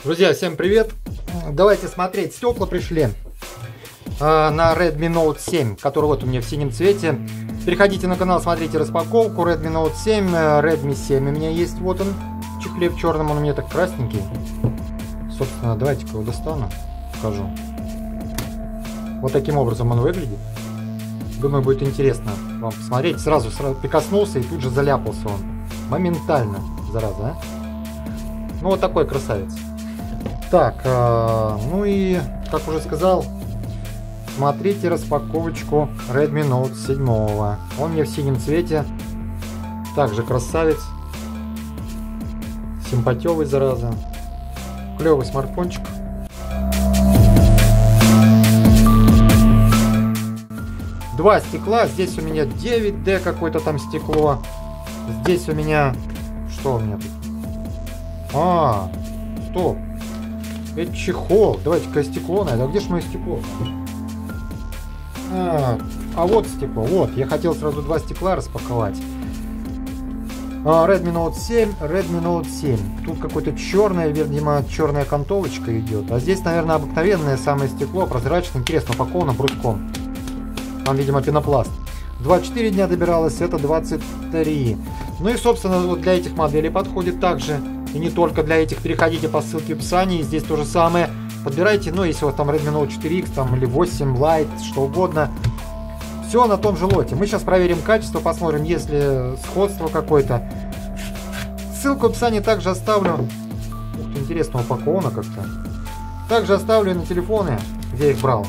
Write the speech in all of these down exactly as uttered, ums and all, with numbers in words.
Друзья, всем привет! Давайте смотреть, стекла пришли э, на Redmi Note семь, который вот у меня в синем цвете. Переходите на канал, смотрите распаковку. Redmi Note семь, э, Redmi семь у меня есть, вот он, в чехле в черном, он у меня так красненький. Собственно, давайте-ка его достану, покажу. Вот таким образом он выглядит. Думаю, будет интересно вам посмотреть. Сразу, сразу прикоснулся и тут же заляпался он. Моментально, зараза, а? Ну, вот такой красавец. Так, э, ну и, как уже сказал, смотрите распаковочку Redmi Note семь. Он мне в синем цвете. Также красавец. Симпатёвый, зараза. Клевый смартфончик. Два стекла. Здесь у меня девять дэ какое-то там стекло. Здесь у меня... Что у меня тут? А, стоп. Это чехол. Давайте-ка стекло найду. А где же мое стекло? А, а вот стекло. Вот. Я хотел сразу два стекла распаковать. А, Redmi Note семь. Redmi Note семь. Тут какое-то черное, видимо, черная окантовочка идет. А здесь, наверное, обыкновенное самое стекло. Прозрачное. Интересно, упаковано бруском. Там, видимо, пенопласт. двадцать четыре дня добиралось. Это двадцать три. Ну и, собственно, вот для этих моделей подходит также. И не только для этих. Переходите по ссылке в описании. Здесь то же самое. Подбирайте, ну, если у вас там Redmi Note четыре икс там, или восемь Lite, что угодно. Все на том же лоте. Мы сейчас проверим качество, посмотрим, есть ли сходство какое-то. Ссылку в описании также оставлю. Ух ты, интересно упаковано как-то. Также оставлю на телефоны, где я их брал.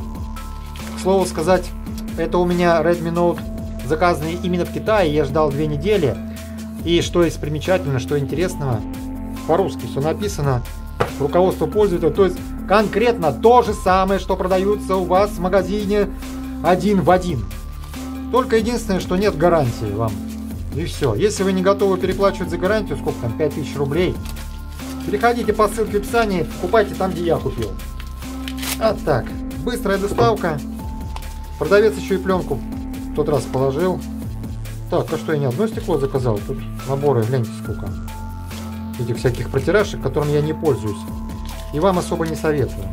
К слову сказать, это у меня Redmi Note заказанный именно в Китае. Я ждал две недели. И что есть примечательно, что интересного, по-русски все написано, руководство пользователя, то есть конкретно то же самое, что продаются у вас в магазине один в один. Только единственное, что нет гарантии вам. И все. Если вы не готовы переплачивать за гарантию, сколько там, пять тысяч рублей, переходите по ссылке в описании, покупайте там, где я купил. А так, быстрая доставка. Продавец еще и пленку в тот раз положил. Так, а что, я не одно стекло заказал? Тут наборы, гляньте сколько. Этих всяких протирашек, которыми я не пользуюсь. И вам особо не советую.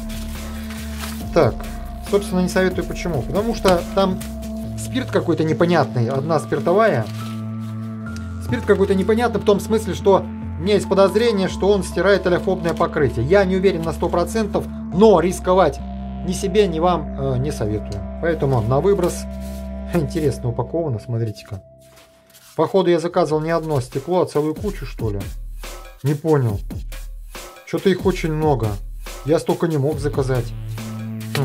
Так, собственно, не советую почему. Потому что там спирт какой-то непонятный, одна спиртовая. Спирт какой-то непонятный в том смысле, что у меня есть подозрение, что он стирает олеофобное покрытие. Я не уверен на сто процентов, но рисковать ни себе, ни вам э, не советую. Поэтому на выброс. Интересно упаковано, смотрите-ка. Походу я заказывал не одно стекло, а целую кучу, что ли. Не понял. Что-то их очень много. Я столько не мог заказать. Хм.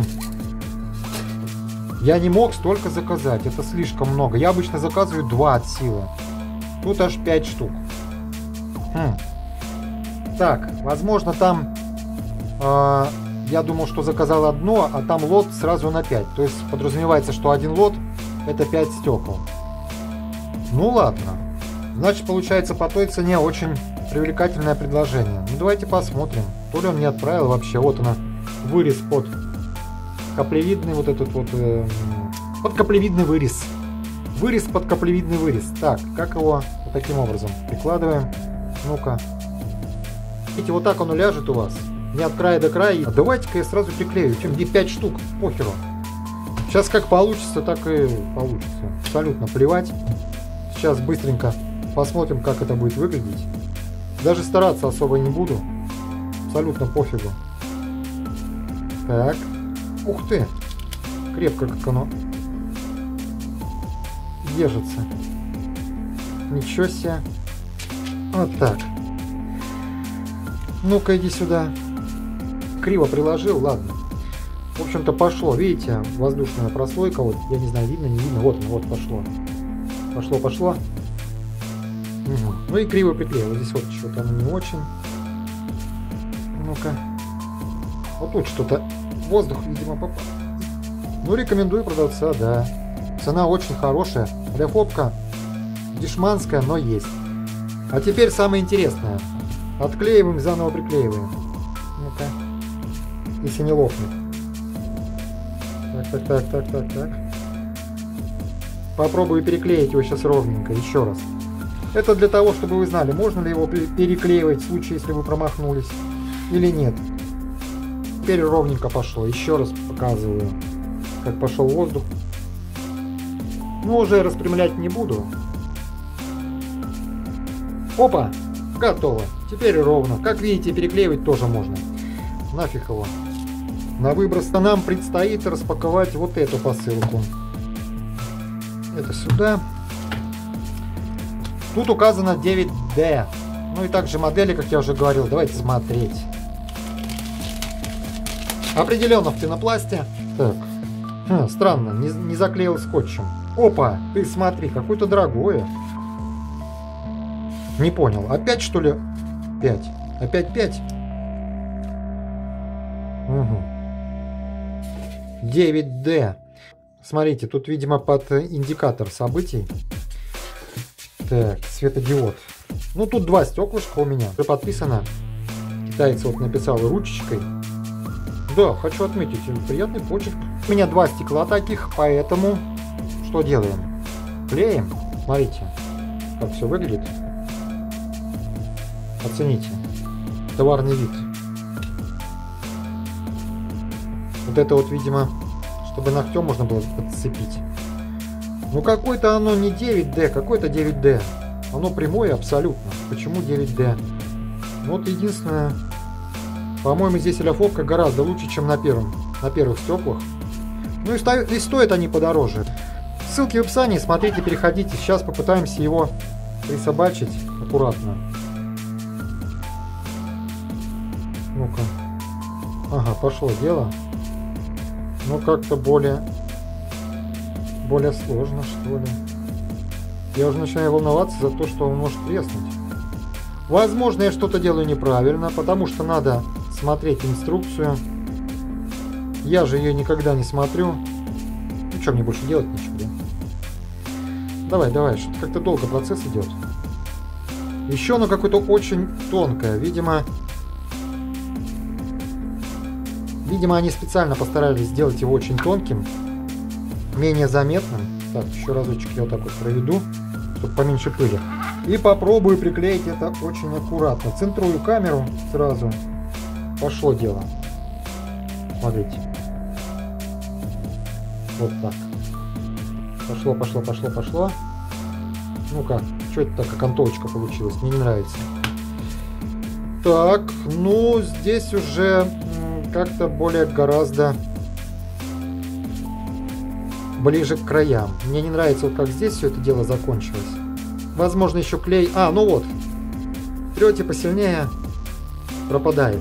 Я не мог столько заказать. Это слишком много. Я обычно заказываю два от силы. Тут аж пять штук. Хм. Так, возможно там... Э, я думал, что заказал одно, а там лот сразу на пять. То есть подразумевается, что один лот это пять стекол. Ну ладно. Значит, получается, по той цене очень привлекательное предложение. Ну давайте посмотрим. То ли он мне отправил вообще. Вот она. Вырез под каплевидный вот этот вот. Э, под каплевидный вырез. Вырез под каплевидный вырез. Так, как его вот таким образом прикладываем. Ну-ка. Видите, вот так он ляжет у вас. Не от края до края. А давайте-ка я сразу приклею. Чем где пять штук. Похеру. Сейчас как получится, так и получится. Абсолютно плевать. Сейчас быстренько посмотрим, как это будет выглядеть. Даже стараться особо не буду. Абсолютно пофигу. Так. Ух ты. Крепко как оно держится. Ничего себе. Вот так. Ну-ка, иди сюда. Криво приложил, ладно. В общем-то пошло, видите, воздушная прослойка, вот, я не знаю, видно, не видно, вот, вот пошло. Пошло, пошло. Угу. Ну и криво приклеил, здесь вот что-то оно не очень. Ну-ка. Вот тут что-то, воздух, видимо, попал. Ну, рекомендую продавца, да. Цена очень хорошая, олеофобка дешманская, но есть. А теперь самое интересное. Отклеиваем, заново приклеиваем. Ну-ка. Если не лопнет. Так, так, так, так, так. Попробую переклеить его сейчас ровненько, еще раз. Это для того, чтобы вы знали, можно ли его переклеивать в случае, если вы промахнулись. или нет. Теперь ровненько пошло. Еще раз показываю, как пошел воздух. Но уже распрямлять не буду. Опа! Готово. Теперь ровно. Как видите, переклеивать тоже можно. Нафиг его. На выброс-то нам предстоит распаковать вот эту посылку. Это сюда. Тут указано девять дэ. Ну и также модели, как я уже говорил. Давайте смотреть. Определенно в пенопласте. Так. Хм, странно, не, не заклеил скотчем. Опа, ты смотри, какое-то дорогое. Не понял. Опять что ли? пять. Опять пять? Угу. девять дэ. Смотрите, тут, видимо, под индикатор событий. Так, светодиод. Ну, тут два стеклышка у меня. Уже подписано. Китаец вот написал ручечкой. Да, хочу отметить, приятный почерк. У меня два стекла таких, поэтому что делаем? Клеим. Смотрите, как все выглядит. Оцените. Товарный вид. Вот это вот, видимо, чтобы ногтем можно было подцепить. Ну, какое-то оно не девять дэ, какое-то девять дэ. Оно прямое абсолютно. Почему девять дэ? Вот единственное... По-моему, здесь ляфовка гораздо лучше, чем на первом, на первых стеклах. Ну и, сто... и стоят они подороже. Ссылки в описании, смотрите, переходите. Сейчас попытаемся его присобачить аккуратно. Ну-ка. Ага, пошло дело. Но как-то более... Более сложно, что ли. Я уже начинаю волноваться за то, что он может треснуть. Возможно, я что-то делаю неправильно, потому что надо смотреть инструкцию. Я же ее никогда не смотрю. Ну что, мне больше делать нечего, да? Давай, давай, что-то как-то долго процесс идет. Еще оно какое-то очень тонкое. Видимо, видимо, они специально постарались сделать его очень тонким, менее заметным. Так, еще разочек я вот так вот проведу, чтобы поменьше пыли. И попробую приклеить это очень аккуратно. Центрую камеру сразу. Пошло дело. Смотрите. Вот так. Пошло, пошло, пошло, пошло. Ну-ка, что это так, окантовочка получилась? Мне не нравится. Так, ну, здесь уже как-то более гораздо ближе к краям. Мне не нравится, вот как здесь все это дело закончилось. Возможно, еще клей... А, ну вот. Трете посильнее, пропадает.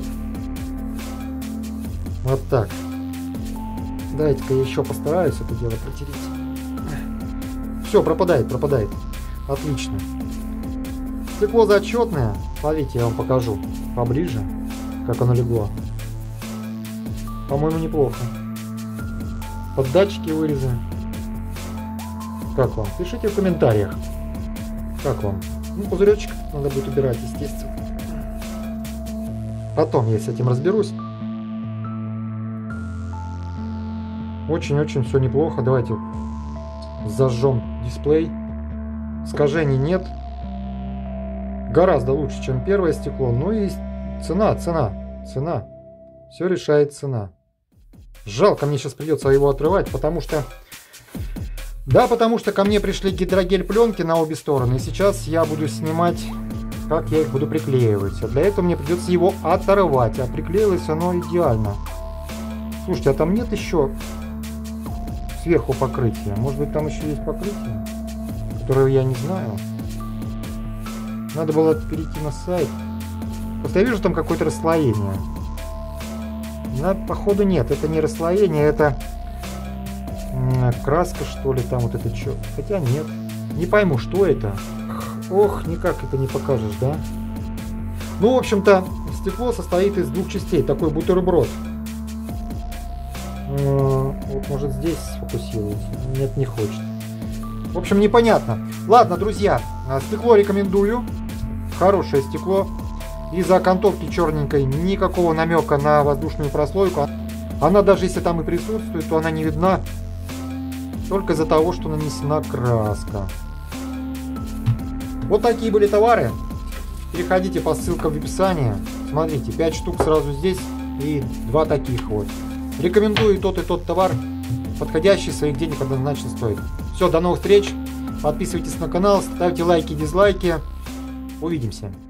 Вот так. Давайте-ка я еще постараюсь это дело протереть. Все, пропадает, пропадает. Отлично. Стекло зачетное. Смотрите, я вам покажу поближе, как оно легло. По-моему, неплохо. Под датчики вырезы. Как вам? Пишите в комментариях. Как вам? Ну, пузыречек надо будет убирать, естественно. Потом я с этим разберусь. Очень-очень все неплохо. Давайте зажжем дисплей. Искажений нет. Гораздо лучше, чем первое стекло. Ну и цена, цена, цена. Все решает цена. Жалко, мне сейчас придется его отрывать, потому что... Да, потому что ко мне пришли гидрогель пленки на обе стороны. И сейчас я буду снимать, как я их буду приклеивать. А для этого мне придется его оторвать. А приклеилось оно идеально. Слушайте, а там нет еще сверху покрытия? Может быть, там еще есть покрытие, которое я не знаю. Надо было перейти на сайт. Просто я вижу там какое-то расслоение. Но, походу, нет. Это не расслоение, это краска, что ли, там вот это что. Хотя нет. Не пойму, что это. Ох, никак это не покажешь, да? Ну, в общем-то, стекло состоит из двух частей. Такой бутерброд. Вот, может, здесь сфокусируется. Нет, не хочет. В общем, непонятно. Ладно, друзья, стекло рекомендую. Хорошее стекло. Из-за окантовки черненькой никакого намека на воздушную прослойку. Она даже если там и присутствует, то она не видна. Только из-за того, что нанесена краска. Вот такие были товары. переходите по ссылкам в описании. Смотрите, пять штук сразу здесь и два таких вот. Рекомендую и тот, и тот товар. Подходящий, своих денег однозначно стоит. Все, до новых встреч. Подписывайтесь на канал, ставьте лайки, дизлайки. Увидимся.